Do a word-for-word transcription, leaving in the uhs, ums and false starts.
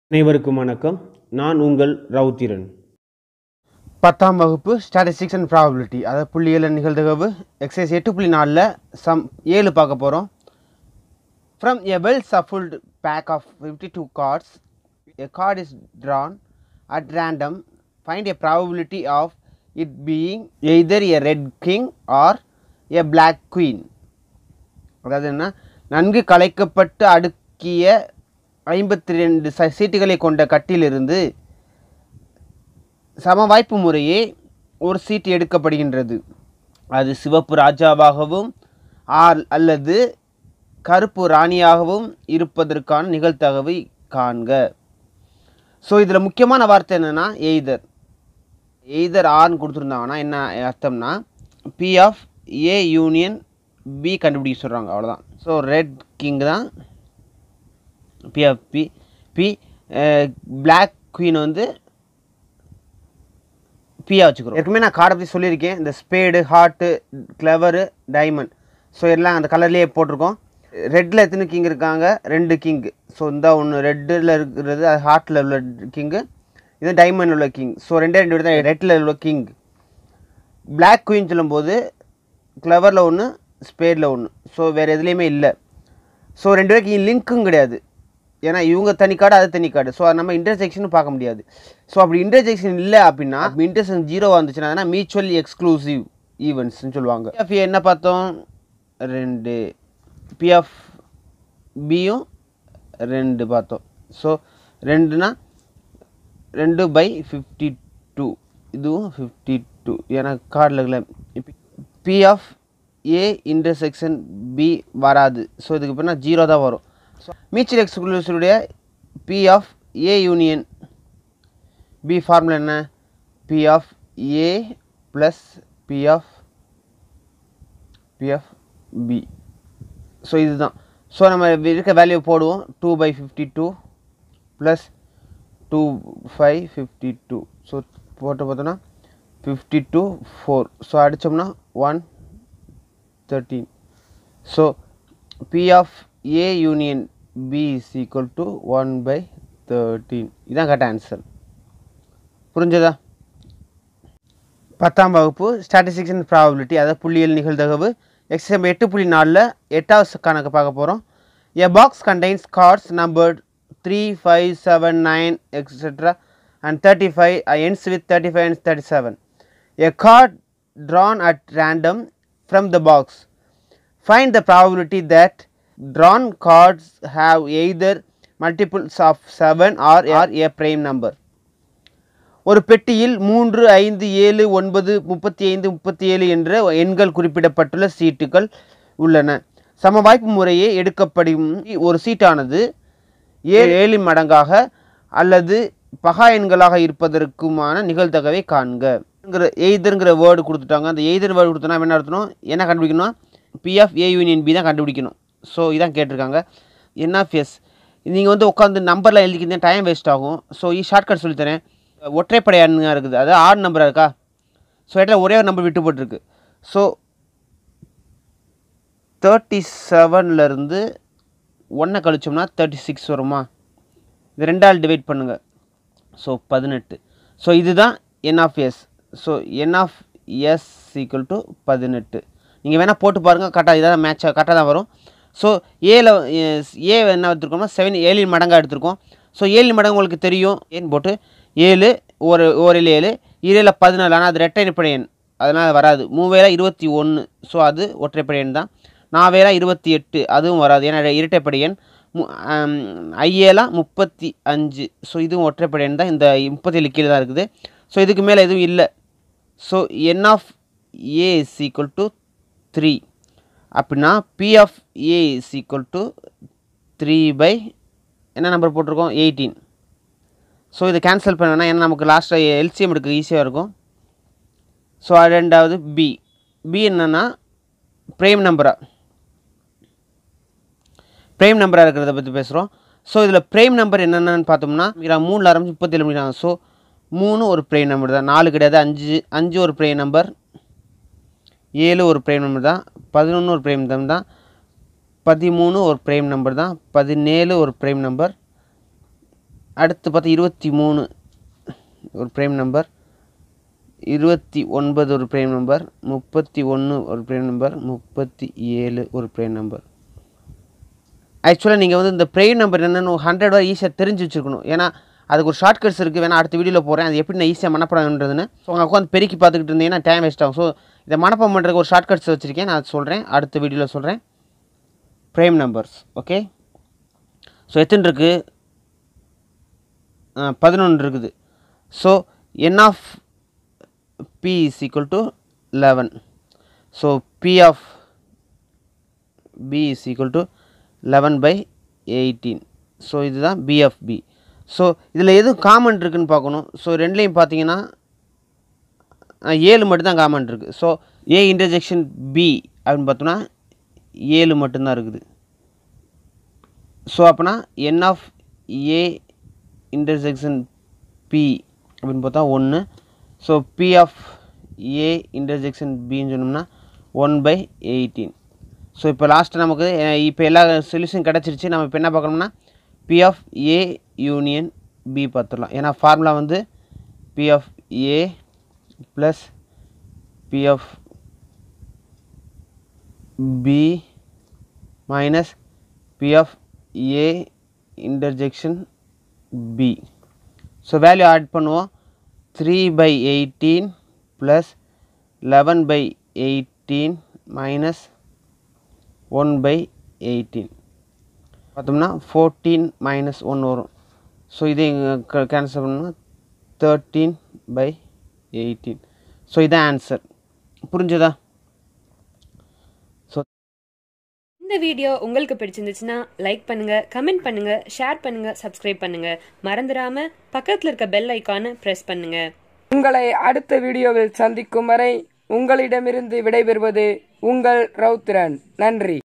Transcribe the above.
அனைவருக்கும் வணக்கம். நான் உங்கள் ரவுத்திரன். பத்தாம் வகுப்பு ஸ்டாட்டிஸ்டிக்ஸ் அண்ட் ப்ராபபிலிட்டி, அதாவது புள்ளியியல் நிகழ்தகவு எக்ஸசைஸ் எட்டு புள்ளி நாலில் சம் ஏழு பார்க்க போகிறோம். From a well shuffled pack of fifty two cards, a card is drawn at random. Find a probability of it being either a red king or a black queen. அதாவது என்ன, நன்கு கலைக்கப்பட்டு அடுக்கிய ஐம்பத்தி ரெண்டு சீட்டுகளை கொண்ட கட்டிலிருந்து சம வாய்ப்பு முறையே ஒரு சீட்டு எடுக்கப்படுகின்றது. அது சிவப்பு ராஜாவாகவும் ஆர் அல்லது கருப்பு ராணியாகவும் இருப்பதற்கான நிகழ்தகவை காண்க. ஸோ இதில் முக்கியமான வார்த்தை என்னென்னா எய்தர். எய்தர் ஆர்னு கொடுத்துருந்தாங்கன்னா என்ன அர்த்தம்னா P of A union B கண்டுபிடிக்க சொல்கிறாங்க, அவ்வளோதான். ஸோ ரெட் கிங் தான் P of B. P black queen வந்து பியாக வச்சுக்கிறோம். ஏற்கனவே நான் கார்டை பற்றி சொல்லியிருக்கேன். இந்த spade, heart, clover, diamond, so எல்லாம் அந்த கலர்லேயே போட்டிருக்கோம். ரெட்டில் எத்தனை கிங் இருக்காங்க? ரெண்டு கிங்கு. ஸோ இந்த ஒன்று ரெட்டில் இருக்கிறது அது ஹார்ட்டில் உள்ள கிங்கு, இது டைமண்டில் உள்ள கிங். ஸோ ரெண்டே ரெண்டு தான் ரெட்டில் உள்ள கிங். பிளாக் குவீன் சொல்லும்போது கிளவரில் ஒன்று, ஸ்பேடில் ஒன்று. ஸோ வேறு எதுலேயுமே இல்லை. ஸோ ரெண்டு பேருக்கு லிங்க்கும் கிடையாது, ஏன்னா இவங்க தனி கார்டு அது தனி கார்டு. ஸோ நம்ம இன்டர்செக்ஷனும் பார்க்க முடியாது. ஸோ அப்படி இன்டர்செக்ஷன் இல்லை அப்படின்னா இன்டர்செக்ஷன் ஜீரோவாக இருந்துச்சுன்னா அதனால் மியூச்சுவலி எக்ஸ்க்ளூசிவ் ஈவெண்ட்ஸ்னு சொல்லுவாங்க. பி ஆஃப் ஏ என்ன பார்த்தோம்? ரெண்டு. பி ஆஃப் பியும் ரெண்டு பார்த்தோம். ஸோ ரெண்டுனா ரெண்டு பை ஃபிஃப்டி டூ, இதுவும் ஃபிஃப்டி டூ, ஏன்னா கார்டில் இல்லை. இப்போ P of A intersection B வராது. ஸோ இதுக்கு பின்னா ஜீரோ தான் வரும். ஸோ மியூச்சுவல் எக்ஸ்க்ளூசிவுடைய P of A union B formula என்ன? P of A plus P of B of B. So இதுதான். ஸோ நம்ம இருக்க வேல்யூ போடுவோம். Two by fifty two plus two five fifty two. So போட்டு பார்த்தோன்னா ஃபிஃப்டி டூ ஃபோர். ஸோ அடித்தோம்னா one thirteen. So P of A union B is equal to one by thirteen. இதுதான் correct answer. புரிஞ்சதா? பத்தாம் வகுப்பு statistics and probability, அதாவது புள்ளியியல் நிகழ்தகவு எக்ஸாம் எட்டு புள்ளி நாலில் எட்டாவது கணக்கு பார்க்க போகிறோம். A box contains cards numbered three five seven nine etcetera and thirty five ends with thirty-five and thirty-seven. A card drawn at random from the box. Find the probability that drawn cards have either multiples of seven or, or a prime number. ஒரு பெட்டியில் மூன்று, ஐந்து, ஏழு, ஒன்பது, முப்பத்தி ஐந்து, முப்பத்தி ஏழு என்ற எண்கள் குறிப்பிடப்பட்டுள்ள சீட்டுகள் உள்ளன. சம வாய்ப்பு முறையே எடுக்கப்படும் ஒரு சீட்டானது ஏழு ஏழு மடங்காக அல்லது பகா எண்களாக இருப்பதற்குமான நிகழ்தகவை காண்க. எய்தருங்கிற வேர்டு கொடுத்துட்டாங்க. அந்த எய்தர் வேர்டு கொடுத்தோன்னா என்ன அர்த்தம்? என்ன கண்டுபிடிக்கணும்? P of A union B தான் கண்டுபிடிக்கணும். ஸோ இதான் கேட்டிருக்காங்க. என் ஆஃப் எஸ் நீங்கள் வந்து உட்காந்து நம்பரில் எழுதிக்கிட்டே டைம் வேஸ்ட் ஆகும். ஸோ இ ஷார்ட்கட் சொல்லித்தரேன். ஒற்றைப்படை எண்ணாக இருக்குது, அதாவது ஆறு நம்பராக இருக்கா? ஸோ இடத்துல ஒரே ஒரு நம்பர் விட்டு போட்டிருக்கு. ஸோ தேர்ட்டி செவன்லேருந்து ஒன்றை கழிச்சோம்னா தேர்ட்டி சிக்ஸ் வருமா? இது ரெண்டால் டிவைட் பண்ணுங்கள். ஸோ பதினெட்டு. ஸோ இதுதான் n of S. So n of S equal to பதினெட்டு. நீங்கள் வேணால் போட்டு பாருங்கள், கரெக்டாக இதான் மேட்சாக கரெக்டாக தான் வரும். ஸோ ஏல ஏ என்ன எடுத்துருக்கோம்னா செவன் ஏழு மடங்காக எடுத்திருக்கோம். ஸோ ஏழு மடங்கு உங்களுக்கு தெரியும். ஏன்னு போட்டு ஏழு ஒரு ஓரில் ஏழு ஏழில் பதினாலு, ஆனால் அது ரெட்டைப்படை எண், அதனால் வராது. மூவேல இருபத்தி ஒன்று, ஸோ அது ஒற்றைப்படை எண் தான். நாவேலா இருபத்தி எட்டு, அதுவும் வராது, ஏன்னா இரட்டைப்படை எண். ஐஏலா முப்பத்தி அஞ்சு, ஸோ இதுவும் ஒற்றைப்படை எண் தான். இந்த முப்பத்தி ஏழு கீழே தான் இருக்குது. ஸோ இதுக்கு மேலே எதுவும் இல்லை. So n of A is equal to three. அப்படின்னா P of A is equal to three by என்ன நம்பர் போட்டிருக்கோம்? எயிட்டீன். ஸோ இதை கேன்சல் பண்ணனா ஏன்னா நமக்கு லாஸ்ட்டாக எல்சிஎம் எடுக்க ஈஸியாக இருக்கும். ஸோ ரெண்டாவது பி. பி என்னென்னா ப்ரைம் நம்பராக ப்ரைம் நம்பராக இருக்கிறத பற்றி பேசுகிறோம். ஸோ இதில் ப்ரைம் நம்பர் என்னென்னு பார்த்தோம்னா மூணில் ஆரம்பிச்சு முப்பத்தி ஏழு முடிக்கிறாங்க. ஸோ மூணு ஒரு ப்ரைம் நம்பர் தான். நாலு கிடையாது. அஞ்சு அஞ்சு ஒரு ப்ரைம் நம்பர். ஏழு ஒரு ப்ரைம் நம்பர் தான். பதினொன்று ஒரு ப்ரைம் நம்பர் தான். பதிமூணு ஒரு ப்ரைம் நம்பர் தான். பதினேழு ஒரு ப்ரைம் நம்பர். அடுத்து பார்த்தா இருபத்தி மூணு ஒரு ப்ரைம் நம்பர், இருபத்தி ஒன்பது ஒரு ப்ரைம் நம்பர், முப்பத்தி ஒன்று ஒரு ப்ரைம் நம்பர், முப்பத்தி ஏழு ஒரு ப்ரைம் நம்பர். ஆக்சுவலாக நீங்கள் வந்து இந்த ப்ரைம் நம்பர் என்னென்னு ஹண்ட்ரட் வரை ஈஸியாக தெரிஞ்சு வச்சுருக்கணும். ஏன்னா அதுக்கு ஒரு ஷார்ட்கட்ஸ் இருக்குது, வேணால் அடுத்த வீடியோவில் போகிறேன் அது எப்படி நான் ஈஸியாக மனப்பாடம்ன்றதுன்னு. ஸோ உங்கள் உட்காந்து பெருக்கி பார்த்துக்கிட்டு இருந்தீங்கன்னா டைம் வேஸ்ட் ஆகும். ஸோ இதை மனப்பாடம் பண்ணுறதுக்கு ஒரு ஷார்ட்கட்ஸ் வச்சுருக்கேன், நான் சொல்கிறேன் அடுத்த வீடியோவில் சொல்கிறேன். Prime numbers okay. ஸோ எத்தனை இருக்குது? பதினொன்று இருக்குது. So n of B is equal to eleven. So P of B is equal to eleven by eighteen. So இதுதான் பி ஆஃப் பி. ஸோ இதில் எதுவும் காமன் இருக்குதுன்னு பார்க்கணும். ஸோ ரெண்டுலேயும் பார்த்தீங்கன்னா ஏழு மட்டும்தான் காமன் இருக்குது. ஸோ ஏ இன்டர்ஜெக்ஷன் பி அப்படின்னு பார்த்தோம்னா ஏழு மட்டும்தான் இருக்குது. ஸோ அப்போனா n of A interjection B அப்படின்னு பார்த்தா ஒன்று. So P of A interjection பின்னு சொன்னோம்னா ஒன் பை எயிட்டீன். ஸோ இப்போ லாஸ்ட்டு நமக்கு இப்போ எல்லா சொல்யூஷன் கிடச்சிருச்சு. நம்ம இப்போ என்ன பார்க்கணும்னா P of A union B பார்த்துடலாம். ஏன்னா ஃபார்முலா வந்து P of A plus P of B minus P of A interjection B. So value add பண்ணுவோம். Three by eighteen plus eleven by eighteen minus one by eighteen பார்த்தோம்னா fourteen minus one வரும். So இதை cancel பண்ணோம்னா thirteen by eighteen. So இதான் answer. புரிஞ்சுதா? So இந்த video உங்களுக்கு பிடிச்சிருந்துச்சுன்னா லைக் பண்ணுங்க, கமெண்ட் பண்ணுங்க, ஷேர் பண்ணுங்க, சப்ஸ்கிரைப் பண்ணுங்க. மறந்துடாம பக்கத்தில் இருக்க பெல் ஐக்கானை பிரஸ் பண்ணுங்க. உங்களை அடுத்த வீடியோவில் சந்திக்கும் வரை உங்களிடமிருந்து விடைபெறுவது உங்கள் ரவுத்திரன். நன்றி.